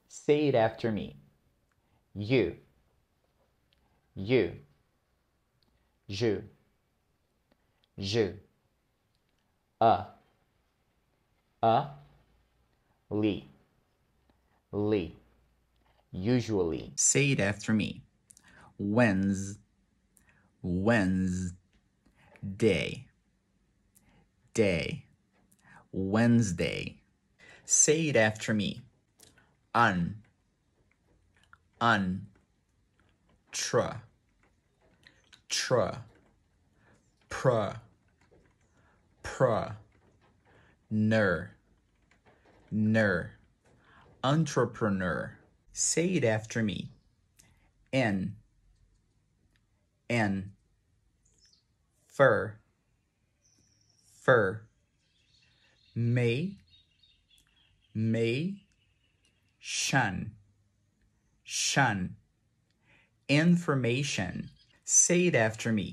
Say it after me. You, you, je, je, a, li, li, usually. Say it after me. When's, day, day, Wednesday. Say it after me. Un, tra, pra, ner, entrepreneur. Say it after me. N, fur, May, shun, information. Say it after me.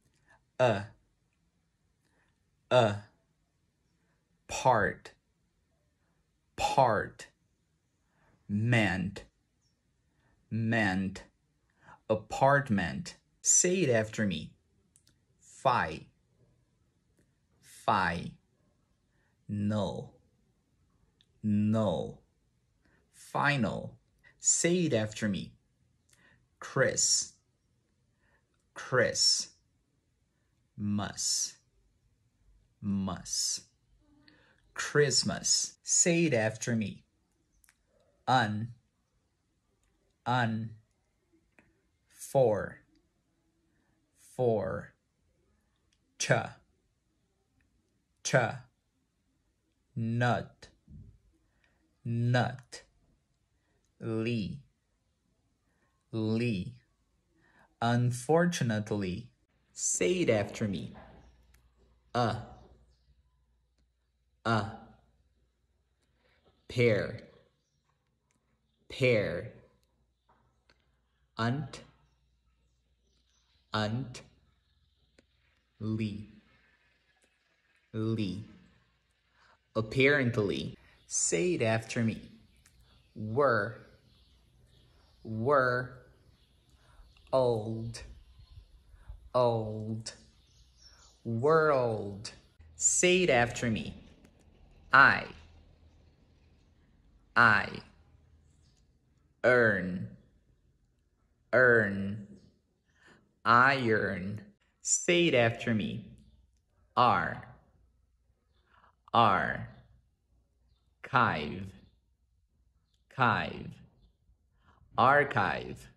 Part, meant, apartment. Say it after me. Fi, no, final. Say it after me. Chris, muss, Christmas. Say it after me. Un, for, cha, nut, Lee, unfortunately. Say it after me. Pair, unt, lee, apparently. Say it after me. Were, old, world. Say it after me. I, earn, iron. Say it after me. R, archive, archive.